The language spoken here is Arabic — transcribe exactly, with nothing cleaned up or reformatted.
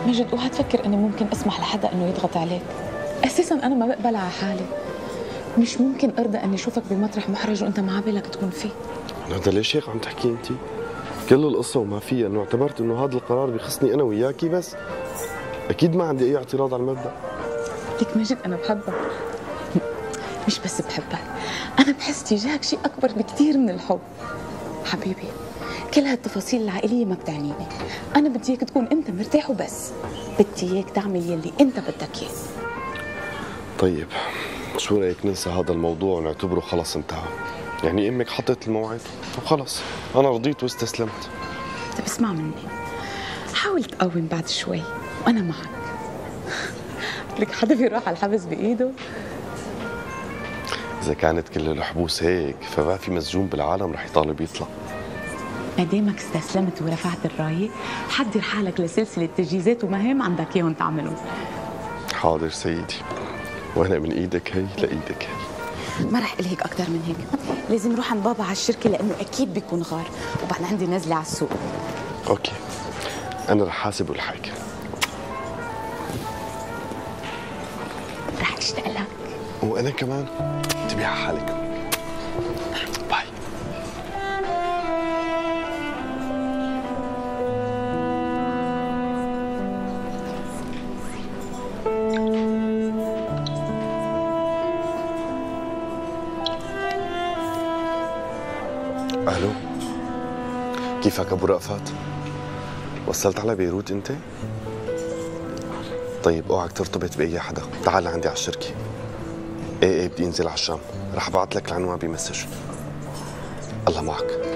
مجد اوعى تفكر اني ممكن اسمح لحدا انه يضغط عليك. اساسا انا ما بقبل على حالي. مش ممكن ارضى اني اشوفك بمطرح محرج وانت ما عبالك تكون فيه. هذا ليش هيك عم تحكي انت؟ كل القصة وما فيها انه اعتبرت انه هذا القرار بيخصني انا وياكي بس. اكيد ما عندي اي اعتراض على المبدأ. ليك مجد انا بحبك. مش بس بحبك، انا بحس تجاهك شيء اكبر بكثير من الحب. حبيبي، كل هالتفاصيل العائلية ما بتعنيني. انا بدي اياك تكون انت مرتاح وبس. بدي اياك تعمل يلي انت بدك اياه. طيب شو رايك ننسى هذا الموضوع ونعتبره خلص انتهى؟ يعني امك حطت الموعد وخلص انا رضيت واستسلمت. طيب اسمع مني، حاول تقاوم بعد شوي وانا معك. لك حدا بيروح على الحبس بايده؟ اذا كانت كل الحبوس هيك فما في مسجون بالعالم رح يطالب يطلع. ما دامك استسلمت ورفعت الرايه، حضر حالك لسلسله تجهيزات ومهام عندك اياهم تعملهم. حاضر سيدي، وانا من ايدك هي لايدك هي. ما رح الهيك اكثر من هيك. لازم نروح عند بابا على الشركه لانه اكيد بيكون غار، وبعد عندي نزله على السوق. اوكي، انا رح حاسب والحاجه. رح اشتاق لك. وانا كمان. انتبهي على حالك. باي. الو، كيفك ابو رأفت؟ وصلت على بيروت انت؟ طيب اوعك ترتبط باي حدا، تعال لعندي على الشركه. ايه ايه بدي انزل على الشام، رح ابعث لك العنوان بمسج. الله معك.